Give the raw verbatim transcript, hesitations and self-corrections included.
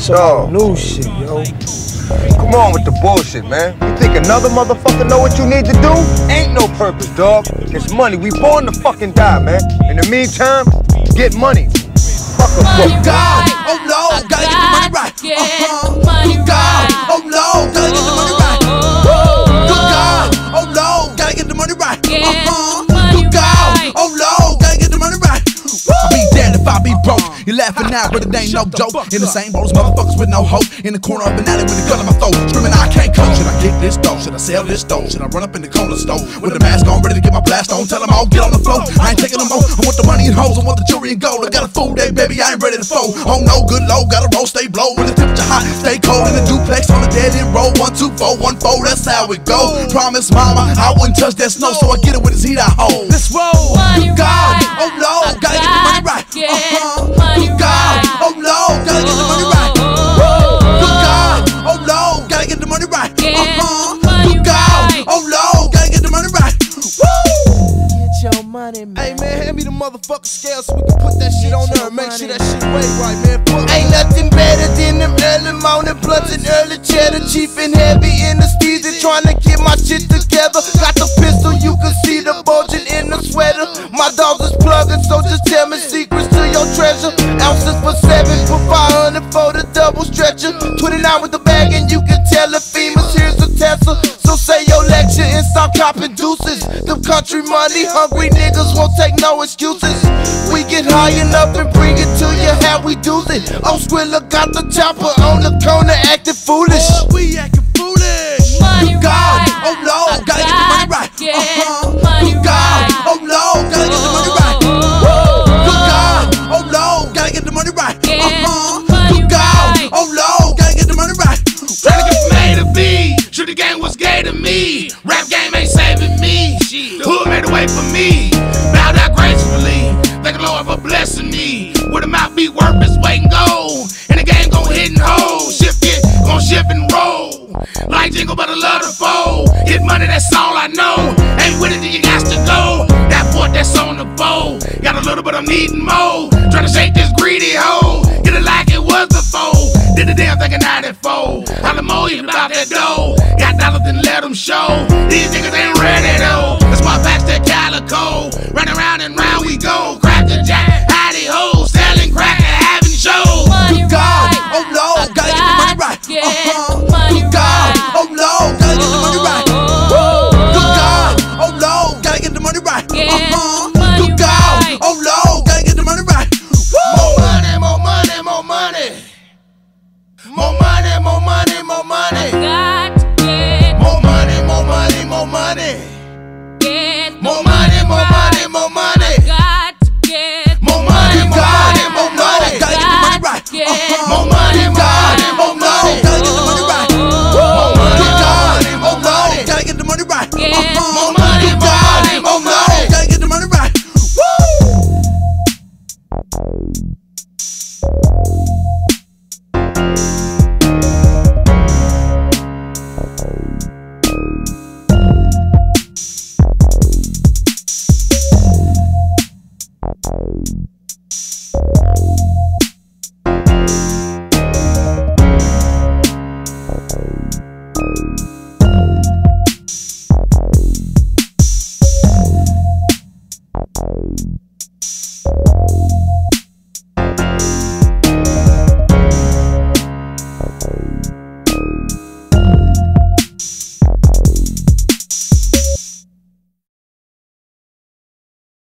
Some new shit, yo. Come on with the bullshit, man. You think another motherfucker know what you need to do? Ain't no purpose, dog. It's money. We born to fucking die, man. In the meantime, get money. Fuck a Money book. God, oh Lord, gotta get the money right. Uh-huh. Good God, oh Lord, gotta get the money right. Good God, oh Lord, gotta get the money right. Uh-huh. Good God, oh Lord, gotta get the money right. I'll be dead if I be broke. You laughing now, but it ain't no joke. In the same boat as motherfuckers with no hope. In the corner of an alley with a gun in my throat, screaming I can't cope. Should I kick this dough? Should I sell this dough? Should I run up in the corner store with the mask on, ready to get my blast on? Tell them all get on the floor. I ain't taking no more. I want the money and hoes. I want the jewelry and gold. I got a full day, baby. I ain't ready to fold. Oh no, good low. Gotta roll, stay blow. When the temperature hot, stay cold in the duplex on the dead end roll. One two four one four. That's how it go. Promise, mama, I wouldn't touch that snow, so I get it with his heat I hold. Let's roll. Good God, oh Lord, gotta get the money right. Uh-huh. Good God, oh Lord, gotta get the money right. Good God, oh Lord, gotta get the money right. Uh-huh. Good God, oh Lord, gotta get the money right. Get your money, man. Hey man, hand me the motherfucking scale so we can put that shit on there and make sure that shit weigh right, man. Fuck. Ain't nothing better than them early morning blunts and early cheddar. Chief and heavy anesthesia, trying to get my shit together. Got the pistol, you can see the bulging in the sweater. My dogs is plugging, so just tell me secrets to your treasure. Ounces for seven, for five hundred for the double stretcher. twenty-nine with the bag and you can tell the femurs, here's the Tesla. So say your lecture and stop copping deuces. Them country money hungry niggas won't take no excuses. We get high enough and bring it to you how we do it. Oh, Skrilla got the chopper on the corner acting foolish. Oh, we acting foolish. Money Good God, right. oh Lord, gotta get the money right. Uh-huh. Money Good God, right. oh Lord, gotta get the money right. Good God, oh Lord, gotta get the money right. Uh-huh. Good God, oh Lord, gotta get the money right. Tryna get from A to B. Sure the game was gay to me. Rap game ain't saving me. The hood made a way for me. Bowed out gracefully. Thank the Lord for blessing me. With a mouth be worth its weight in gold. And the game gon' hit and hold. Shift it, gon' shift and roll. Like jingle, but I love to fold. Hit money, that's all I know. Ain't with it, then you got to go. That fort that's on the bowl. Got a little, but I'm needing more. Tryna shake this greedy hoe. Get it like it was before. Did the damn thing in ninety-four. Holla more, you about that dough. Got dollars, then let them show. These niggas ain't ready though.